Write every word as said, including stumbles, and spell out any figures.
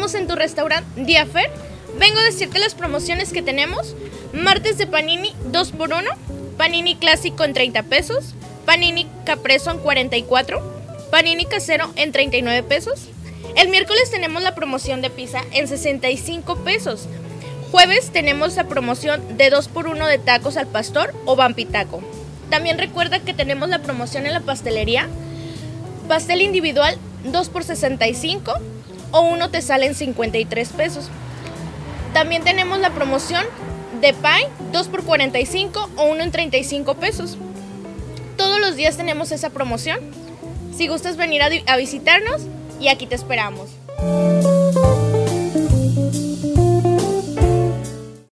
estamos en tu restaurante Diafer. Vengo a decirte las promociones que tenemos. Martes de panini dos por uno, panini clásico en treinta pesos, panini capreso en cuarenta y cuatro, panini casero en treinta y nueve pesos. El miércoles tenemos la promoción de pizza en sesenta y cinco pesos. Jueves tenemos la promoción de dos por uno de tacos al pastor o vampitaco. También recuerda que tenemos la promoción en la pastelería. Pastel individual dos por sesenta y cinco o uno te sale en cincuenta y tres pesos. También tenemos la promoción de pie dos por cuarenta y cinco o uno en treinta y cinco pesos. Todos los días tenemos esa promoción. Si gustas venir a, a visitarnos, y aquí te esperamos.